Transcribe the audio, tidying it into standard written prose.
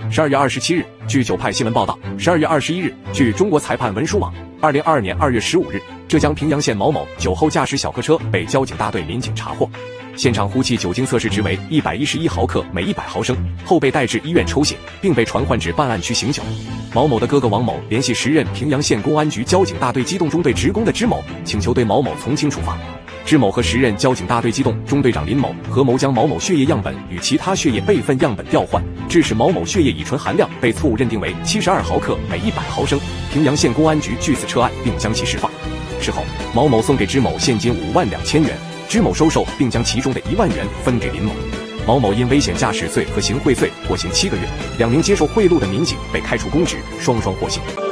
12月27日，据九派新闻报道，12月21日，据中国裁判文书网，2022年2月15日，浙江平阳县某某酒后驾驶小客车被交警大队民警查获，现场呼气酒精测试值为111毫克每100毫升，后被带至医院抽血，并被传唤至办案区醒酒。毛某的哥哥王某联系时任平阳县公安局交警大队机动中队职工的支某，请求对毛某从轻处罚。支某和时任交警大队机动中队长林某合谋将毛某血液样本与其他血液备份样本调换，致使毛某血液乙醇含量被错误认定为72毫克每100毫升。平阳县公安局据此撤案，并将其释放。事后，毛某送给支某现金52000元，支某收受并将其中的1万元分给林某。毛某因危险驾驶罪和行贿罪获刑7个月，2名接受贿赂的民警被开除公职，双双获刑。